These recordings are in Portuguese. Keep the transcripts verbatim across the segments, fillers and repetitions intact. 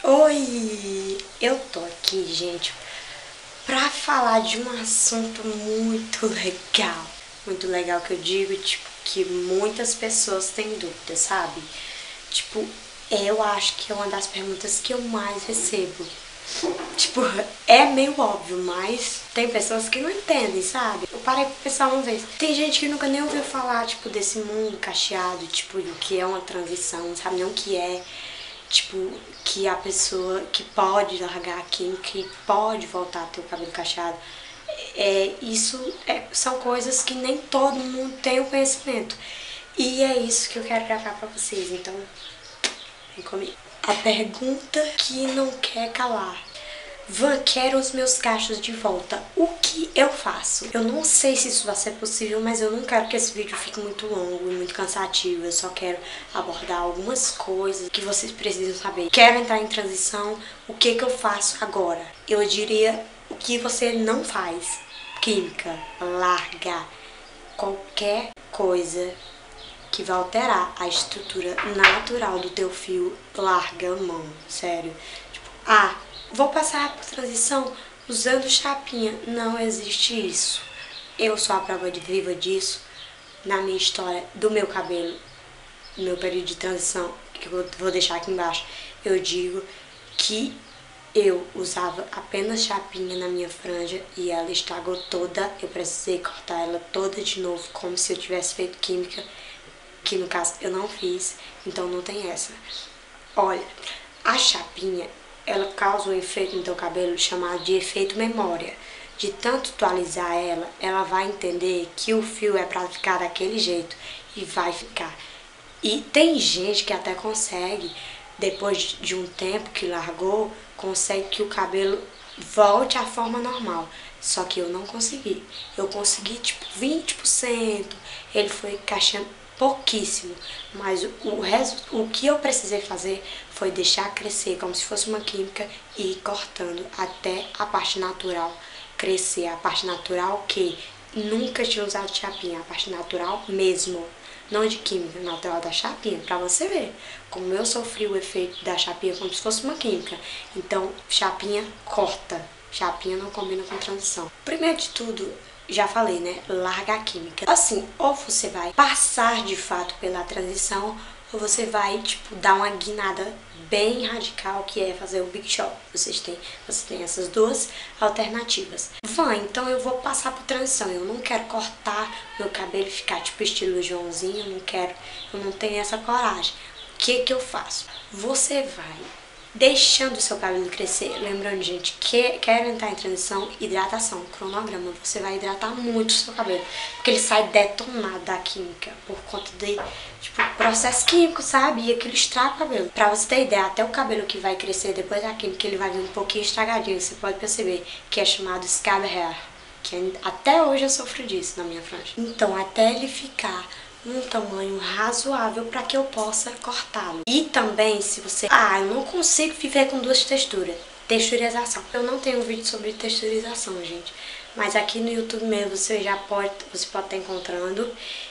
Oi! Eu tô aqui, gente, pra falar de um assunto muito legal. Muito legal que eu digo, tipo, que muitas pessoas têm dúvida, sabe? Tipo, eu acho que é uma das perguntas que eu mais recebo. Tipo, é meio óbvio, mas tem pessoas que não entendem, sabe? Eu parei pra pensar uma vez. Tem gente que nunca nem ouviu falar, tipo, desse mundo cacheado, tipo, do que é uma transição, não sabe nem o que é. Tipo, que a pessoa que pode largar a química, que pode voltar a ter o cabelo cacheado. É, isso é, são coisas que nem todo mundo tem o conhecimento. E é isso que eu quero gravar pra vocês, então vem comigo. A pergunta que não quer calar. Van, quero os meus cachos de volta. O que eu faço? Eu não sei se isso vai ser possível, mas eu não quero que esse vídeo fique muito longo e muito cansativo. Eu só quero abordar algumas coisas que vocês precisam saber. Quero entrar em transição. O que que eu faço agora? Eu diria o que você não faz. Química, larga qualquer coisa que vai alterar a estrutura natural do teu fio, larga a mão, sério. Tipo, ah, vou passar por transição usando chapinha. Não existe isso. Eu sou a prova de viva disso na minha história do meu cabelo, no meu período de transição, que eu vou deixar aqui embaixo. Eu digo que eu usava apenas chapinha na minha franja e ela estragou toda. Eu precisei cortar ela toda de novo, como se eu tivesse feito química, que no caso eu não fiz, então não tem essa. Olha, a chapinha, ela causa um efeito no teu cabelo chamado de efeito memória. De tanto tu alisar ela, ela vai entender que o fio é pra ficar daquele jeito e vai ficar. E tem gente que até consegue, depois de um tempo que largou, consegue que o cabelo volte à forma normal. Só que eu não consegui. Eu consegui tipo vinte por cento, ele foi encaixando pouquíssimo, mas o, resto, o que eu precisei fazer foi deixar crescer como se fosse uma química e ir cortando até a parte natural crescer. A parte natural que nunca tinha usado chapinha, a parte natural mesmo, não de química, natural da chapinha, pra você ver como eu sofri o efeito da chapinha como se fosse uma química. Então, chapinha corta, chapinha não combina com transição. Primeiro de tudo, já falei, né? Larga a química. Assim, ou você vai passar de fato pela transição, ou você vai, tipo, dar uma guinada bem radical, que é fazer o Big Chop. Vocês têm, você tem essas duas alternativas. Vai, então eu vou passar por transição. Eu não quero cortar meu cabelo e ficar, tipo, estilo Joãozinho. Eu não quero, eu não tenho essa coragem. O que que eu faço? Você vai deixando o seu cabelo crescer. Lembrando, gente, que quero entrar em transição, hidratação, cronograma. Você vai hidratar muito o seu cabelo, porque ele sai detonado da química por conta de, tipo, processo químico, sabe? E aquilo estraga o cabelo. Pra você ter ideia, até o cabelo que vai crescer depois da química, ele vai vir um pouquinho estragadinho. Você pode perceber que é chamado scab hair, que até hoje eu sofro disso na minha franja. Então, até ele ficar um tamanho razoável para que eu possa cortá-lo. E também, se você... Ah, eu não consigo viver com duas texturas. Texturização. Eu não tenho um vídeo sobre texturização, gente. Mas aqui no YouTube mesmo você já pode... Você pode estar encontrando.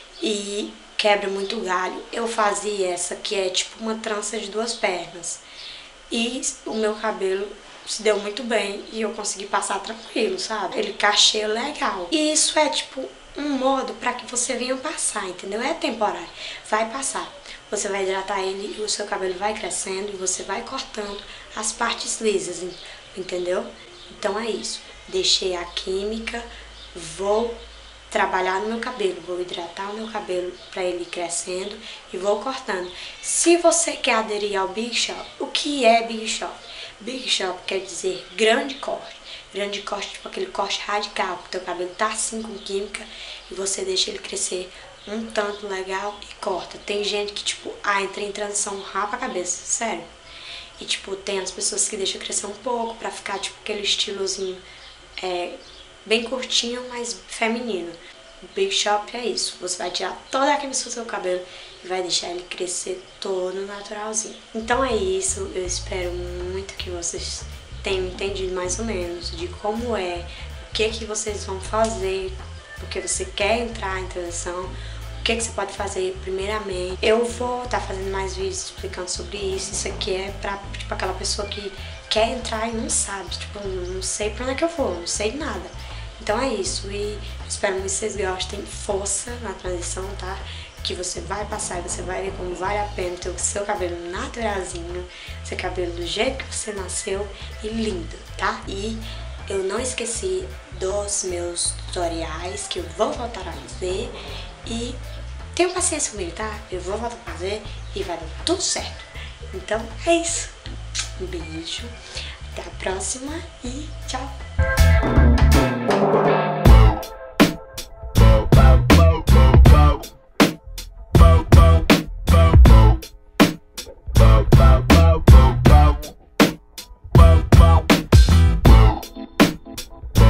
E quebra muito galho. Eu fazia essa que é tipo uma trança de duas pernas. E o meu cabelo se deu muito bem. E eu consegui passar tranquilo, sabe? Ele cacheia legal. E isso é tipo um modo para que você venha passar, entendeu? É temporário, vai passar. Você vai hidratar ele e o seu cabelo vai crescendo e você vai cortando as partes lisas, entendeu? Então é isso. Deixei a química, vou trabalhar no meu cabelo, vou hidratar o meu cabelo para ele ir crescendo e vou cortando. Se você quer aderir ao Big Chop, o que é Big Chop? Big Chop quer dizer grande corte. Grande corte, tipo aquele corte radical, que o teu cabelo tá assim com química e você deixa ele crescer um tanto legal e corta. Tem gente que, tipo, ah, entra em transição, rapa a cabeça, sério. E, tipo, tem as pessoas que deixam crescer um pouco pra ficar, tipo, aquele estilozinho é, bem curtinho, mas feminino. O Big Chop é isso, você vai tirar toda a química do seu cabelo e vai deixar ele crescer todo naturalzinho. Então é isso, eu espero muito que vocês tenham entendido mais ou menos de como é, o que que vocês vão fazer, porque você quer entrar em transição, que, que você pode fazer primeiramente. Eu vou estar tá fazendo mais vídeos explicando sobre isso. Isso aqui é pra, tipo, aquela pessoa que quer entrar e não sabe, tipo, não sei pra onde é que eu vou, não sei nada. Então é isso, e espero muito que vocês gostem. Força na transição, tá? Que você vai passar e você vai ver como vale a pena ter o seu cabelo naturalzinho, seu cabelo do jeito que você nasceu e lindo, tá? E eu não esqueci dos meus tutoriais que eu vou voltar a fazer e tenham paciência comigo, tá? Eu vou voltar a fazer e vai dar tudo certo. Então é isso. Um beijo, até a próxima e tchau!